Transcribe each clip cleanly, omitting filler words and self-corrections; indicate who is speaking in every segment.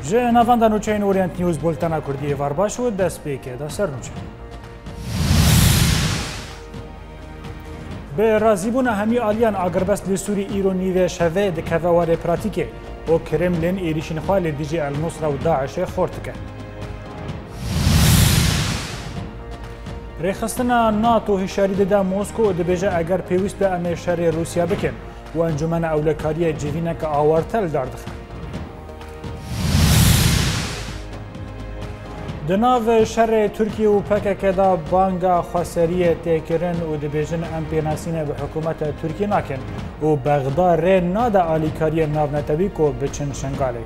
Speaker 1: جه نوانده نوچین اورینت نیوز بولتنا کردی وارباش و دست پیکه دا سر نوچه. به رازیبون همی آلیان آگربست لسوری ایرانی و شوه دکووار پراتیکه و کرملین ایریشین خوال دیجی النصر و داعش خورتکه. ریخستنا ناتو هشاری داده موسکو دبیجه اگر پیوست به امه شر روسیا بکن و انجمن اولکاری جوینه که آوارتل داردخه. دناو شر ترکیه و پکه دا بانگا خسریه تکرن و دبیجن امپیناسینه به حکومت ترکیه ناکن و بغداد ره نادا آلیکاری ناو نتوی کو بچن شنگاله.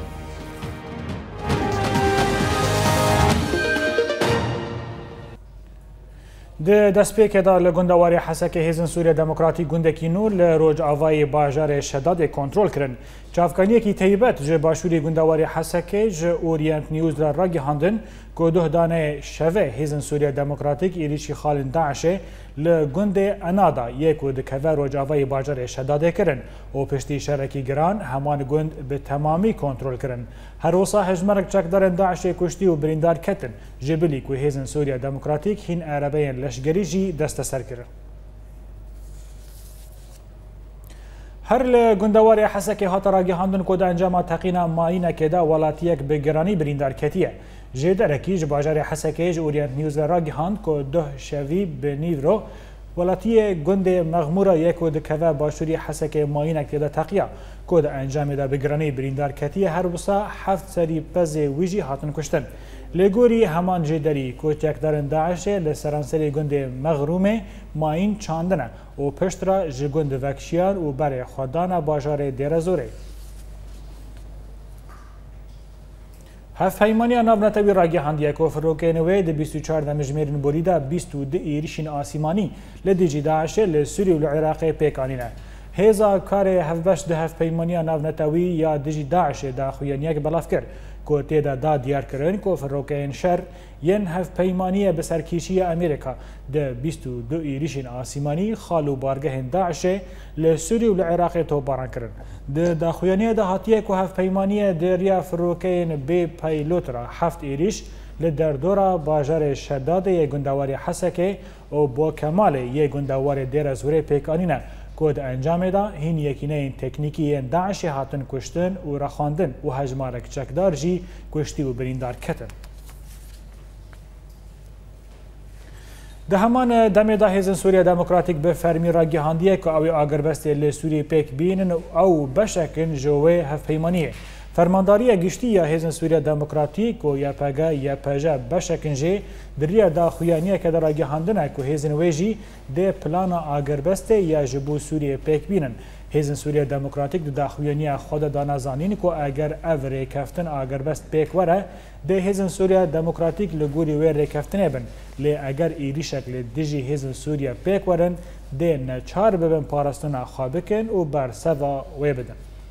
Speaker 1: دست پیکه دا لگندواری حسک هیزن سوریه دموکراتی گندکی نور لروج آوای باجار شداد کنترل کرن. چافکانی کی تیبت جه باشوری گندواری حسک جه اورینت نیوز را راگی هندن که ده دانه شوه هیزن سوریه دموکراتیک ایریشی خالن داعشه لگند انادا یک و دکوه روج آوای باجار شداد کرن و پشتی شرکی گران همان گند به تمامی کنترل کرن. هر وصا هجمرک چکدارن داعشه کشتی و بریندار کتن جبلی که هیزن سوریه دموکراتیک هین عربین لشگری جی دست سر کرن. هر لگندواری حسک هات راگی هندن کد انجام تقینا ماینه که دا ولاتیک به گرانی بریندار کتیه. جدرکی جباجار حسکیج اورینت نیوز راگی هند که ده شوی به نیورو ولاتی گند مغمورا یک و دکوه باشوری حسک ماینه که دا تقیه کد انجام دا به گرانی بریندار کتیه هر بسا 7 سری پز ویجی هاتن کشتن. لگوری همان جدری که تکدارن داعشه لسرانسری گند مغرومه ماین چاندنه و پشترا جگند وکشیان و بر خودان باجار دیرزوره. هفت پیمانی ناو نتوی راگی هندیه که فروکینوی ده 24 دمجمیرن بوریده 22 ایریشین آسیمانی لدیجی داعشه لسوری و العراق پیکانینه. هزا کار هفبش ده هفت پیمانی ناو نتوی یا دیجی داعشه دا خوینیک بلاف کرد که تیدا دا دیار کرن که فروکین شر ین هفت پیمانی بسرکیشی امریکا ده 22 ایریشین آسیمانی خالو بارگه داعشه لسوری و العراق توباران کرن. ده داخویانی ده هاتیه که هفت پیمانی دریا فروکین بی پیلوت را هفت ایریش لدردورا باجار شداد یک گندواری حسکه و با کمال یک گندواری دیر زوره پیکانینه کود انجام دا هین یکینه این تکنیکی داعشی هاتن کشتن و رخاندن و هجمارک چکدار جی کشتی و بریندار کتن. ده همان دمی دا هیزن سوریه دموکراتیک به فرمی را گهاندیه که اوی آگربست لسوری پیک بینن او بشکن جوه هف پیمانیه. فرمانداری گشتی یا هیزن سوریه دموکراتیک و یا پگا یا پجا بشکن جه دریا دا خویانیه که در گهاندنه که هیزن ویجی ده پلان آگربست یا جبو سوریه پیک بینن. هیزن سوریه دموکراتیک دا خویانیه خود دانازانین که اگر او ریکفتن آگربست پیک وره ده هیزن سوریه دموکراتیک لگوری وی ریکفتنه بن. لی اگر ایری شکل دیجی هیزن سوریه پیک ورن ده نچار ببن پارستون خوابکن و بر سوا وی بدن.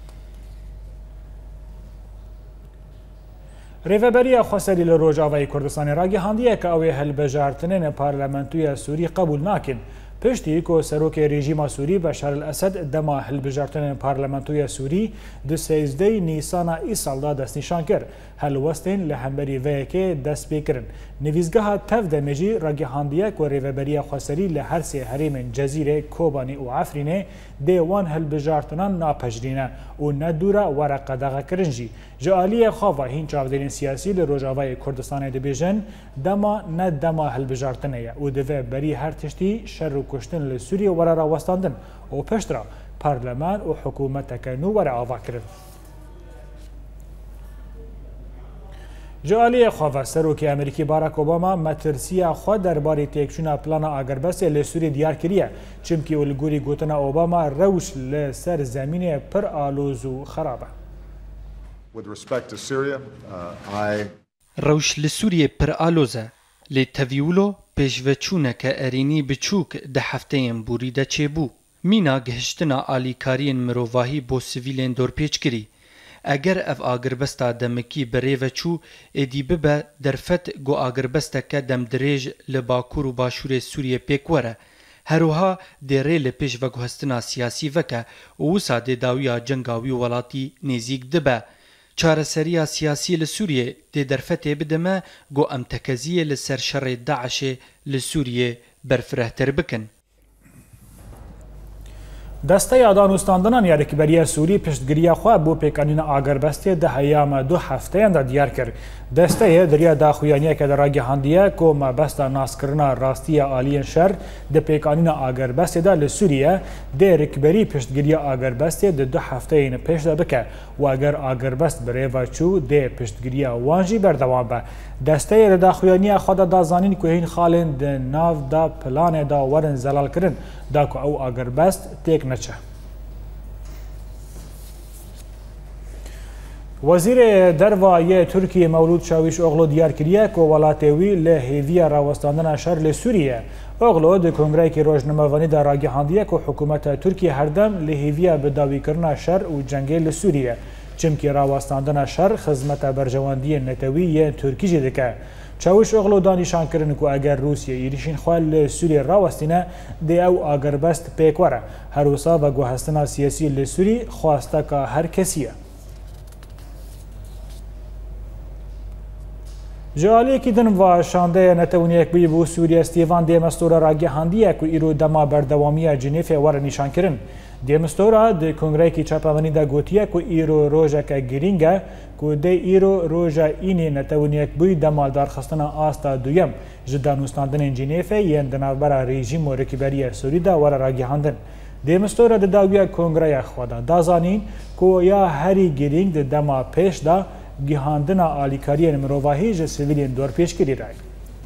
Speaker 1: ریوبری خسری لروج آوای کردستان راگی هندیه که اوی هلبجارتنین پارلمانتوی سوری قبول ناکن. پشتی که سروک رژیم سوری بشار الاسد دما هلبجارتنین پارلمانتوی سوری دو 13 نیسان ای سال دا دست نشان کرد. هلوستین لحمبری ویکه دست بیکرن. نویزگاه تف دمجی راگی هندیه که ریوبری خسری لهر سی حریم جزیره کوبانی و عفرینه دیوان هلبجارتنان ناپجرینه و ندورا ورق داغا کرنجی. جالی خواه هین چاودرین سیاسی لروجاوای کردستان دبیجن دما نه دما هلبجارتنه و دوه بری هر تشتی شر و کشتن لسوری ورا را وستاندن و پشترا پارلمان و حکومت کنو ورا آوا کرن. جالی خواه سروکی امریکی باراک اوباما مترسیا خود درباره تکشون پلان آگربست لسوری دیار کریه چمکی الگوری گوتنا اوباما روش لسر زمین پر آلوز و خرابه.
Speaker 2: روش لسوریه پر آلوزه لی تاویولو پیشوچونه که ارینی بچوک ده هفته بوریده چه بو. مینا گهشتنا آلیکارین مروواهی بو سویلین دور پیچ کری. اگر اف آگربستا دمکی بریو چو ادی ببه درفت گو آگربستا که دم دریج لباکور و باشور سوریه پیکوره. هروها دیره لپیش و گوهستنا سیاسی وکه و وسا دی داویا جنگاوی ولاتی نزیک دبه. چارەسەریya سیاسی li Sûriyê dê derfetê bidime got em tekeziyê li ser şerê Daişê li Sûriyê berfirehtir bikin.
Speaker 1: دەستەی دانوستاندنان یاریکبەریە سووری پشتگیریە خوا بۆ پێکانینە ئاگەربەستێ دە هەیامە دو هەفتەیاندا دیار کرد. دەستەیە دەریا داخویانیەکە دەڕاگەهاندیە کۆمە بەستە ناسکردنا ڕاستیە ئالیەن شەر دە پێکانینە ئاگەربەستێدا لە سووریە دێ ریکبەری پشتگیریە ئاگەربەستێ دە دو هەفتەیە پێشدا بکە واگەر ئاگەربەست برێڤە چوو دێ پشتگیریە وانژی بەردەوام بە. دەستەیە لە داخویانیە خۆدا دازانین کوهین خاڵێن دە ناودا پلانێدا وەرن زەلالکردن داکو ئەو ئاگەربەست تێک نەچە. وەزیرێ دەرڤایە تورکیە مەولود چاویش ئۆغڵۆ دیارکریە کۆ وڵاتێوی لە هێڤیە ڕاوەستاندنە شەر لە سووریە. ئۆغڵۆ دە کۆنگرایکی ڕۆژنەمەڤەنیدا ڕاگەهاندیە کۆ حکوومەتە تورکیە هەردەم لە هێڤیە بەداویکردنا شەر و جەنگێ لە سووریە. چمکی ڕاوەستاندنە شەر خزمەتە بەرژەوەندیە نەتەوی یە تورکیژی دەکە. چاویش ئۆغڵۆ دانیشانکردن کو ئەگەر رووسیە ئیریشین خوال لە سووریە ڕاوەستینە دێ ئەو ئاگەربەست پێکوەرە هەروسا بە گوهستنا سیاسی لە سووری خواستەکە هەر کەسیە. جالێکی دن و شاندەیە نەتەونیەک بووی بۆ سووریە ستیڤان دێمەستۆرە ڕاگەهاندیە و ئیرۆ دەما بەردەوامیە جنێفێ وەرە نیشانکردن. دێمەستۆرە دە کۆنگرایکی چاپەمەنیدا گوتیە و ئیرۆ ڕۆژەکە گرینگە کو دەی ئیرۆ ڕۆژە ئینێ نەتەونیەک بووی دەما دارخستنە ئاستا دوویەم ji danûstandinên Cinêfê yên di navbera rejîm û rekîberiya Sûrî de were ragihandin. Dêmistora di dawiya Kongreya xwe de dazanîn ku ya herî girîng di dema pêş da gihandina alîkariyên mirovahî ji sivîlên dorpêşkirî re.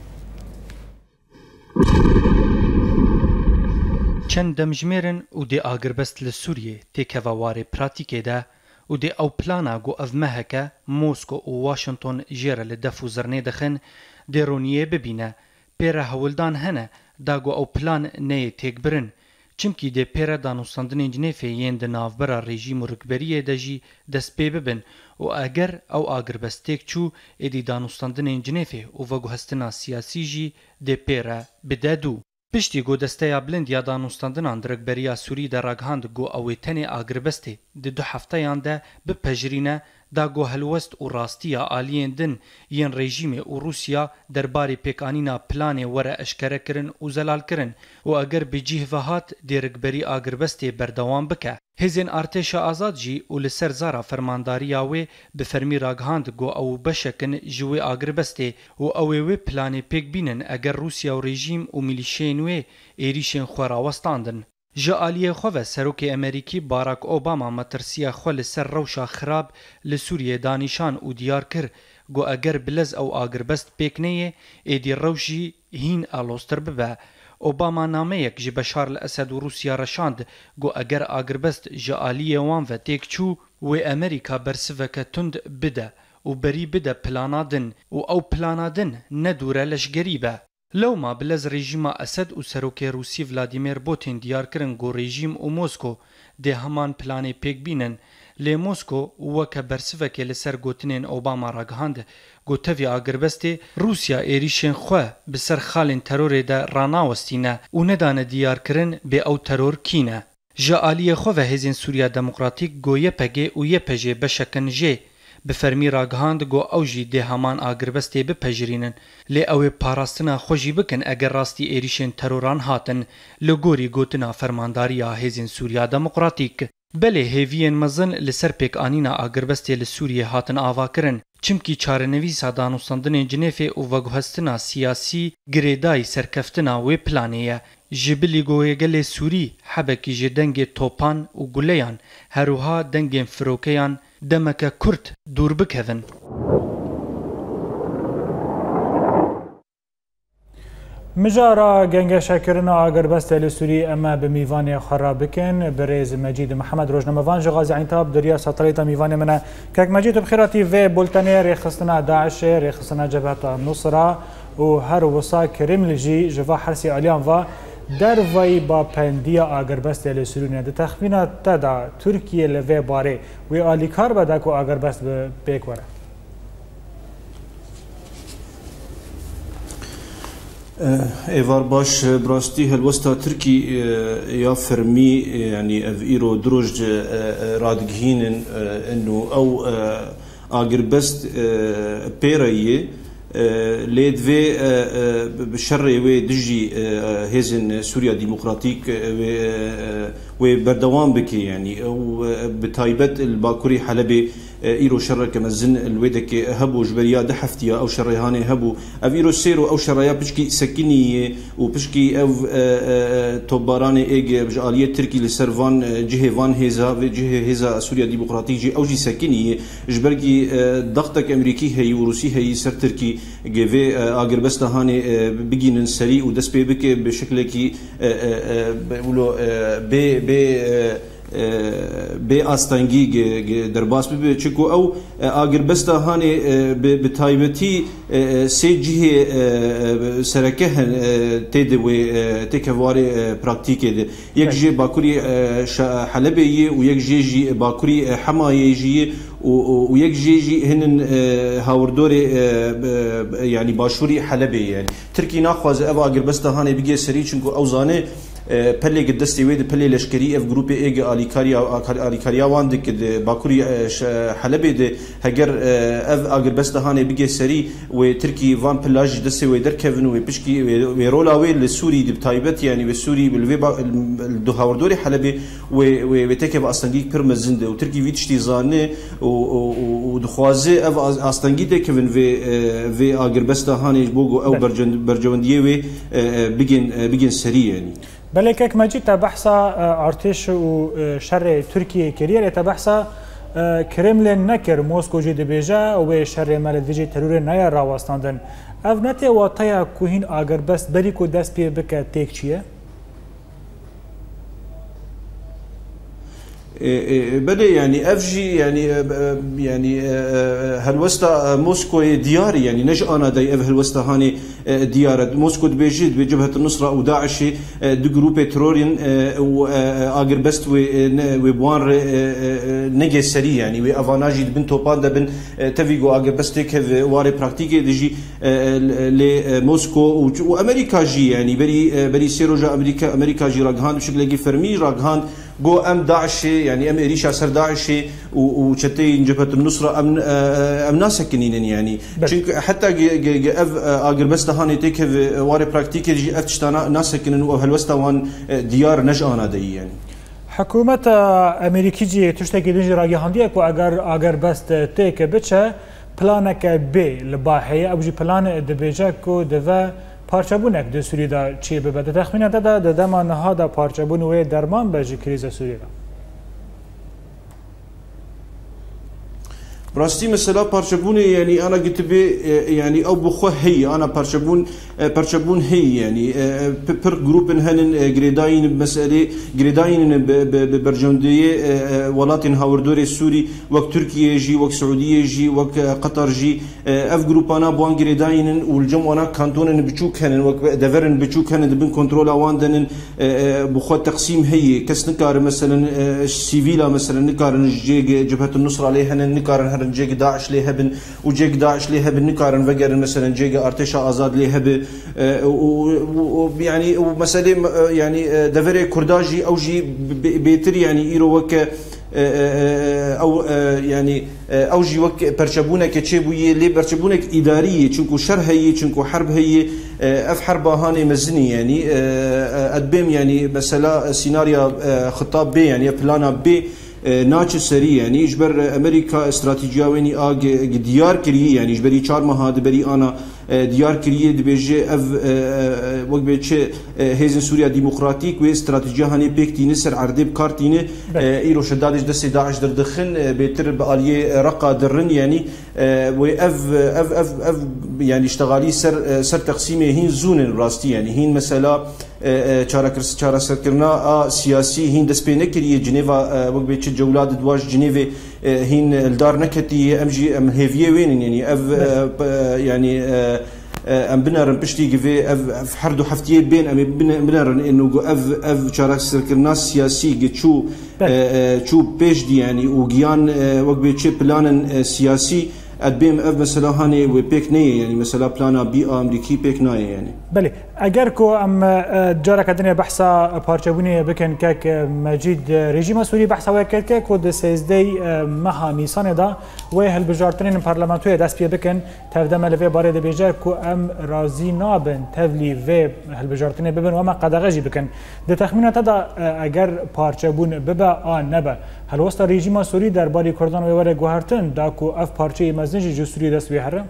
Speaker 2: Çend demjimêrin û dê agiribest li Sûriyê têkeva warê pratîkê de û dê ew plana got ev meheke Mosko û Washington jê re li def û zirnê dixin dê roniyê bibîne pêre hewildan hene da got ew plan neyê têkbirin çimkî dê pêre danûstandinên Cinêfê yên di navbera rejîm û rikberiyê de jî dest pê bibin û eger ew agiribest têk çû êdî danûstandinên Cinêfê û veguhestina siyasî jî dê pêre bide dû. Piştî got desteya bilind ya danûstandinan di rikberiya Sûrî de ragihand got ew ê tenê agiribestê di du hefteyan de bipejirîne da got helwest û rastiya aliyên din yên rejîmê û Rûsya derbarê pêkanîna planê were eşkere kirin û zelal kirin û eger bi cîh ve hat dê rikberî agiribestê berdewam bike. Hêzên Artêşa Azad jî û li ser zara fermandariya wê bi fermî ragihand got ew beşekin ji wê agiribestê û ew ê wê planê pêk bînin eger Rûsya û rejîm û milîşeyên wê êrişên xwe rawestandin. Ji aliyê xwe ve Serokê Amerîkî Barack Obama metirsiya xwe li ser rewşa xirab li Sûriyê danîşan û diyar kir got eger bilez ew agiribest pêk neyê êdî rewş jî hîn alostir bibe. Obama nameyek ji Beşar li Esed û Rûsya reşand got eger agiribest ji aliyê wan ve têk çû wê Amerîka bersiveke tund bide û berî bide plana din û ew plana din nedûre leşgerî be. Lewma bilez rejîma Esed û Serokê Rûsî Vladimir Putin diyar kirin got rejîm û Mosko dê heman planê pêk bînin. Lê Mosko weke bersivekê li ser gotinên Obama ragihand got tevî agiribestê Rûsya êrişên xwe bi ser xalên terorê de ranawestîne û nedane diyar kirin bê ew teror kî ne. Ji aliyê xwe ve Hêzên Sûriya Demokratîk got YPG û YPJ beşekin jê bi fermî ragihand got ew jî dê heman agiribestê bipejirînin lê ew ê parastina xwe jî bikin eger rastî êrişên teroran hatin li gorî gotina fermandariya Hêzên Sûriya Demokratîk. Belê hêviyên mezin li ser pêkanîna agiribestê li Sûriyê hatin avakirin çimkî çarenivîsa danûstandinên Cinêfê û veguhestina siyasî girêdayî serkeftina wê planê ye. Ji bilî goyêgelê Sûrî hebekî ji dengê topan û guleyan herûha dengên firokeyan demeke Kurd dûr bikevin.
Speaker 1: Mijara gengeşekirina agiribestê li Sûrî em bi mîvanê xwe rabikin birêz Mecîd Mihemed rojnamevan ji Gaziantep diriya satelîta mîvanê min e. Kek Mecîd tu bixêratî vê bultenê rêxistina Daişê, rêxistina Cebheta Nusra û her wisa Kremlî jî ji va hersî aliyan ve dervayî bapendiya agiribestê li Sûrî di texmîna te da Tirkiye li vê barê wê alîkar be da ku agiribest bi pêk were.
Speaker 3: Evar baş brastî helwesta Tirkî ya fermî yani ev îro diroj radigihînin û ew آگربست پیرایی ليدفي بشري و دجي هيزن سوريا ديمقراطيك و بردوام بكي يعني بتايبت الباكوري حلبي ايرو شر كمزن الويدك هبو جبريا دحفتيا او شريهاني هبو افيرو سيرو او شريا بشكي سكني وبشكي او توباراني ايج بجاليه تركي لسرفان جهه فان هيزا جهه هيزا سوريا ديمقراطيك او جي سكني جبركي ضغطك امريكي هي وروسي هي سر تركي جيفي اغربستا هاني بيجين سري ودس بك بشكل كي بيقولوا بي آستانگی درباس ببی چکو او آگربستا هانی بتایبتی سی جهه سرکه تید و تکواری پراکتیکه ده یک جه باکوری حلبی و یک جه باکوری حمایه و یک جه هنن هاوردور يعني باشوري حلبي يعني تركي ناخذ ابا آگربستا هانی بيجي سري چنكو اوزانه پلی گدستی وید پلی لشکری اف گروپ ایگ آلیکاریا واندک باکوری حلبی ده هگر اف آگربست هانه بگه سری و ترکی وان پلاج دستی و در کفن و پشکی و رولاوی لسوری دی بتایبت یعنی و سوری بالوی دو هاوردوری حلبی و تکه اصلنگی پر مزنده و ترکی وید شتی زانه و دخوازه اف اصلنگی ده کفن و آگربست هانه بوگو او برجوندیه و بگن سری یعنی
Speaker 1: بله که مجید تا بحثا ارتش و شر ترکیه کریه تا بحثا کرملین نکر موسکو جی دبیجه و شر ملدیجی ترور نیا راوستاندن او نتی واتایا کوهین آگربست بری کو دست پی بکه تیک چیه؟
Speaker 3: بله يعني افجي يعني هلوستا موسكو دياري يعني نج انا داي اف هلوستا هاني ديار موسكو بيجيد بجبهه النصره وداعش دو جروب ترورين واغربست وبوان نجي سري يعني وافاناجي بنتو باندا بن تفيغو اغربستك واري براكتيكي ديجي لموسكو وامريكا جي يعني بري سيروجا امريكا جي راغهان بشكل فرمي راغهان جو ام داعش يعني ام ريشا سر داعش وشتي جبهه النصره ام ناس سكنين يعني حتى اف اغربست هاني تك واري براكتيك جي افتشتانا ناس سكنين وهلوستا وان ديار نجانا دي يعني
Speaker 1: حكومه امريكي جي تشتكي دنج راجي هانديك واگر بست تك بچه پلانك بي لباحيه ابجي پلان دبيجاكو دوا پارچبونک د سوریه دا چی به بده تخمین داده د دما نهاده پارچبون و درمان به کریز سوریه
Speaker 3: براستي مثلا بارشبوني يعني انا قلت بي يعني او بخوه هي انا بارشبون هي يعني بر جروب هنن جريداين مساله جريداين ببرجنديه ولاتن هاوردوري السوري وقت تركيا جي وقت سعوديه جي وقت قطر جي اف جروب انا بوان جريداين والجم انا كانتون بتشوك هنن وقت دفرن بتشوك هنن بن كنترول واندن بخوه تقسيم هي كس نكار مثلا سيفيلا مثلا نكار جبهه النصره عليه هنن نكار جيك داعش ليهبن وجيك داعش ليهبن نكارن فجر مثلا جيك ارتشا ازاد ليهب ويعني ومساله يعني دفري كرداجي او جي بيتر يعني ايرو وك او يعني او جي وك برشبونك تشيبويه لي برشبونك اداريه چونكو شر هي چونكو حرب هي اف حرب هاني مزني يعني ادبم يعني مثلا سيناريو خطاب بي يعني بلانا بي ناچ سری يعني اجبر امريكا استراتيجيه ويني اگ ديار كري يعني اجبري 4 ماه دبري انا ديار كري دبيجي اف وقت بيتش هيزن سوريا ديمقراطيك و استراتيجيه هاني بيكتي نسر عردب كارتينه ايرو شدادش دس داعش دردخن بيتر باليه رقا درن يعني و اف يعني اشتغالي سر تقسيمه هين زون راستي يعني هين مثلا چارە سەرکردنا سیاسی هین دەست پێ نەکردیە جنێڤا وەک بێت چ جەولات دواش جنێڤێ هین ئەلدار نەکەتی ئەمژی ئەم هێڤیە وێنن ینی ئەف ینی ئەم بنەرن پشتی گڤێ ئەف هەردوو هەفتیە بێن ئەمێ بنەرن ئێنو ئەف چارە سەرکردنا سیاسی چوو پێشدی ینی و گیان وەک بێت چێ پلانن سیاسی ادبیم اف مثلا هانی و پیک نیه یعنی مثلا پلانا بی امریکی پیک نیه یعنی
Speaker 1: بله اگر کو ام جارا کدنه بحثا پارچبونی بکن که مجید رژیم سوری بحثا وکد که کد 13 ماه نیسان دا و هل بجارترین پارلمانتوی دست پی بکن تفدم لوی باره ده بیجر کو ام راضی نابن تولی و هل بجارترین ببن و اما قدغجی بکن ده تخمینات دا اگر پارچبون ببا آن نبا هل وسط رژیم سوری در باری کردان و وره گوهرتن دا کو اف پارچه مزنجی جو سوری دست بیهره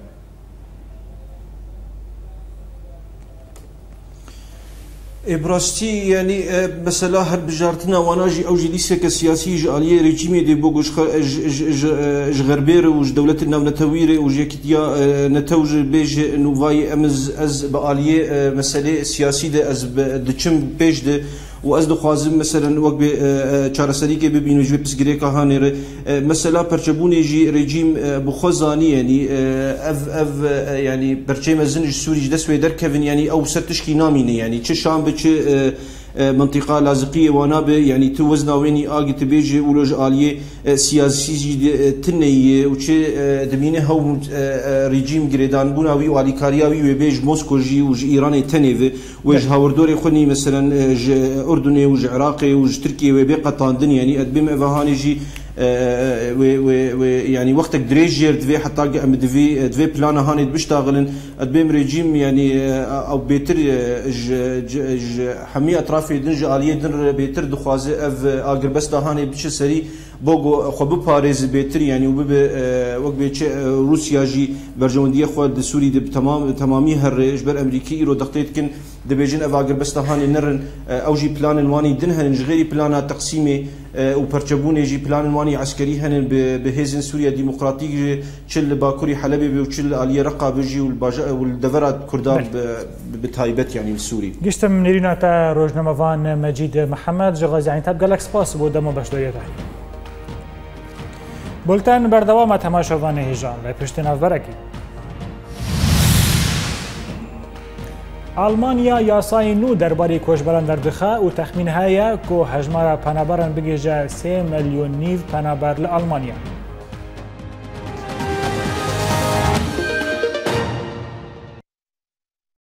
Speaker 3: براستی یعنی مثلا هر بجارتنا واناجي او جلسه كسياسي جاليه ريجيمي دي بوغش غربير وج دوله الناو نتوير وجيكيا نتوج بيج نوفاي امز از باليه مساله سياسي ده از دچم بيج ده و از دخوازم مثلا وقت چارەسەری که ببینو جوی پسگیری که هانیره مثلا پرچبونی جی رژیم بخوزانی یعنی اف یعنی پرچه مزنج سوری دست و در کفن یعنی او سرتشکی نامینه یعنی چه شام به چه منطقة لازقية ونابه يعني توزنا ويني آجي تبيجي ولوج آلية سياسي تنية وشي دمينه هو ريجيم جريدان بوناوي وعلي كارياوي وبيج موسكو جي وج إيراني تنيفه وج هاوردوري خوني مثلا أردني وج عراقي وج تركيا وبيقى طاندن يعني أدبم إفهاني جي يعني وقتك دريجير دفي حتى دفي بلانا هاني بيشتغلن أدبم ريجيم يعني أو بيتر حمية أطرافي دنج آلية دن بيتر دخوازي أف آجر بس دهاني بيش سري بوجو خو بباريز بيتر يعني وب وقت بيش روسيا جي برجوندية خو سوري دب تمامي هر إجبار أمريكي إيرو دقيت كن دبيجين أف آجر بس دهاني نرن أوجي بلان الواني دنهن غيري بلانا تقسيمي وبرجبوني جي بلان الواني عسكري هن بهزن سوريا ديمقراطية شل باكوري حلبي وشل آلية رقة بيجي والدفرات كردان بتايبت يعني السوري.
Speaker 1: جشت من نيرينا تا روزنامه‌وان مجید محمد جغازی عین تاب گلکس پاس بود دم باشدایته. بولتن بردوام تماشاوان هیجان و پشت نوبرکی. آلمانیا یاسای نو درباره کوچبران در دخه و تخمین هایی که هجمار پنابران بگیجه 3 میلیون نیو پنابر لآلمانیا.